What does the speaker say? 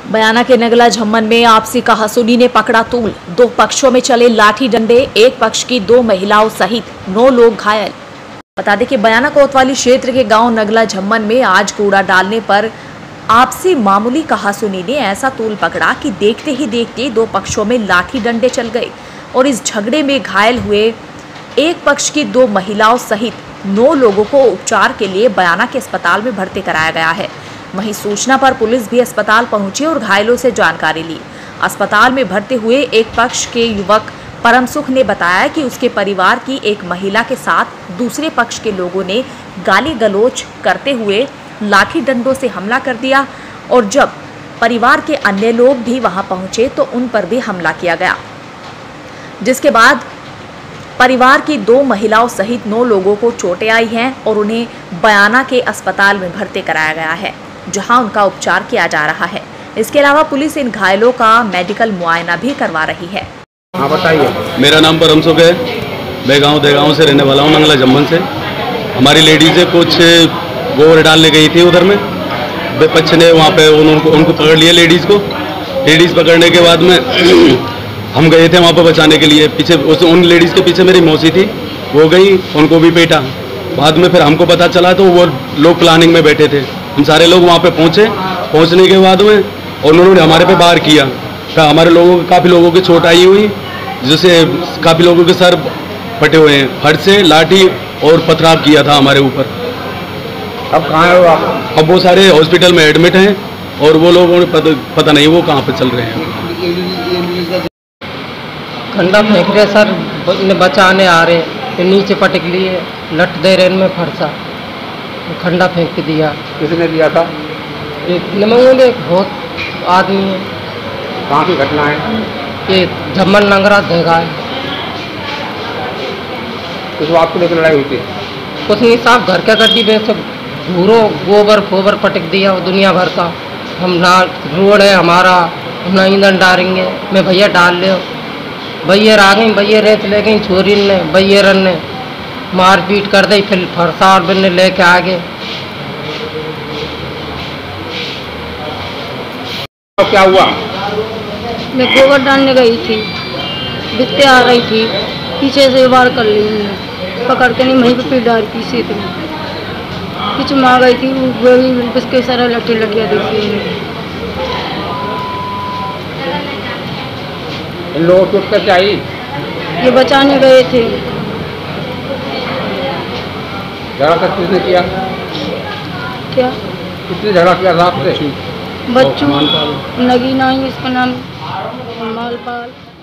बयाना के नगला झम्मन में आपसी कहासुनी ने पकड़ा तूल। दो पक्षों में चले लाठी डंडे, एक पक्ष की दो महिलाओं सहित 9 लोग घायल। बता दें कि बयाना कोतवाली क्षेत्र के गांव नगला झम्मन में आज कूड़ा डालने पर आपसी मामूली कहासुनी ने ऐसा तूल पकड़ा कि देखते ही देखते दो पक्षों में लाठी डंडे चल गए और इस झगड़े में घायल हुए एक पक्ष की 2 महिलाओं सहित 9 लोगों को उपचार के लिए बयाना के अस्पताल में भर्ती कराया गया है। वहीं सूचना पर पुलिस भी अस्पताल पहुंची और घायलों से जानकारी ली। अस्पताल में भर्ती हुए एक पक्ष के युवक परम सुख ने बताया कि उसके परिवार की एक महिला के साथ दूसरे पक्ष के लोगों ने गाली गलौज करते हुए लाठी डंडों से हमला कर दिया और जब परिवार के अन्य लोग भी वहां पहुंचे तो उन पर भी हमला किया गया, जिसके बाद परिवार की 2 महिलाओं सहित 9 लोगों को चोटें आई हैं और उन्हें बयाना के अस्पताल में भर्ती कराया गया है, जहां उनका उपचार किया जा रहा है। इसके अलावा पुलिस इन घायलों का मेडिकल मुआयना भी करवा रही है। हाँ बताइए। मेरा नाम परम सुख है, मैं गांव देगांव से रहने वाला हूं, नगला झम्मन से। हमारी लेडीज़ कुछ गोबर डालने गई थी उधर में, विपक्ष ने वहाँ पे उनको पकड़ लिया लेडीज़ को। लेडीज़ पकड़ने के बाद में हम गए थे वहाँ पे बचाने के लिए। पीछे उन लेडीज़ के पीछे मेरी मौसी थी, वो गई, उनको भी पेटा। बाद में फिर हमको पता चला तो वो लोग प्लानिंग में बैठे थे। हम सारे लोग वहाँ पे पहुँचे। पहुँचने के बाद में उन्होंने हमारे पे वार किया। फिर हमारे लोगों काफ़ी लोगों की चोट आई हुई, जिससे काफ़ी लोगों के सर फटे हुए हैं। फट से लाठी और पथराव किया था हमारे ऊपर। अब कहाँ हो आप? अब वो सारे हॉस्पिटल में एडमिट हैं और वो लोगों ने पता नहीं वो कहाँ पे चल रहे हैं। खंडा फेंक रहे सर, बचाने आ रहे, तो नीचे पटक लिए, लट दे रहे में फरसा, खंडा फेंक के दिया। किसने दिया था? एक बहुत आदमी है। कहाँ की घटना है? ये झम्मन नंगरा देगा है। तो आपको लेकर लड़ाई हुई थी? कुछ नहीं साहब, घर का गड्डी में सब घूरो गोबर फोबर पटक दिया दुनिया भर का। हम ना रोड है हमारा, ना ईंधन डालेंगे, मैं भैया डाल ले। भैया आ गई, भैया रेत ले गई, छोरी ने भैया ने मारपीट कर दी, फिर फरसा और बिन्ने लेके आ गए। तो क्या हुआ? मैं गोबर डालने गई थी, बित्ते आ रही थी, पीछे से वार कर ली उन्होंने, पकड़ के नहीं वहीं पर पीट डाल पीछे थे, पीछे मार गई थी। उसके सारा लट्ठे लगिया देखी। इन लोगों को कैसे आई? ये बचाने गए थे। झगड़ा किसने किया? क्या किसने झगड़ा किया रात से? बच्चू नगीना ही इसका नाम, मालपाल।